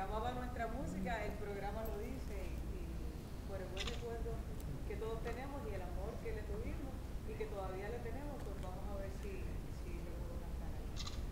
amaba nuestra música, el programa lo dice, y por el buen recuerdo que todos tenemos y el amor que le tuvimos y que todavía le tenemos, pues vamos a ver si lo puedo cantar ahí.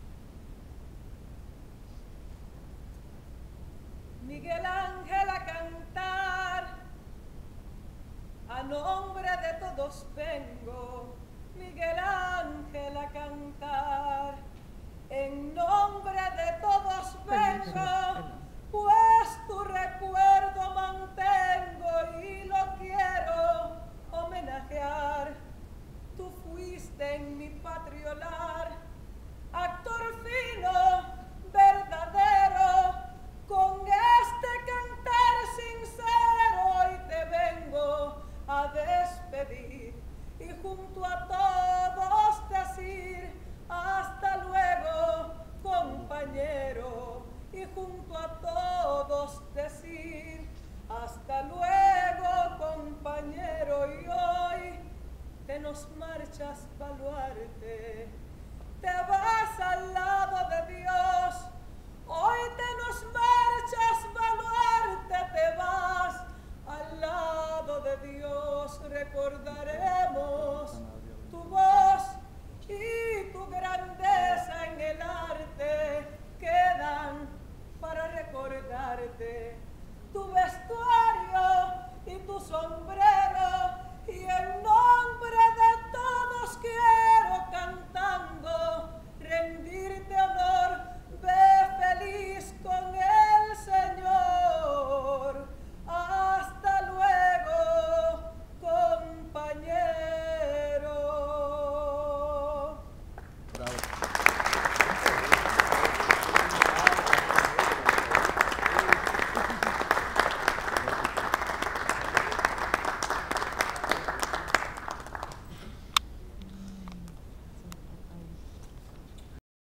Miguel Ángel a cantar, a nombre de todos vengo, Miguel Ángel a cantar, en nombre de todos vengo, pues tu recuerdo mantengo y lo quiero homenajear. Tú fuiste en mi patriolar, actor fino, verdadero, con este cantar sincero y te vengo a despedir y junto a todos decir hasta luego, compañero, y junto a todos decir hasta luego, compañero, y hoy te nos marchas, Baluarte, te vas al lado de Dios. Hoy te nos marchas, Baluarte, te vas al lado de Dios. Recordaremos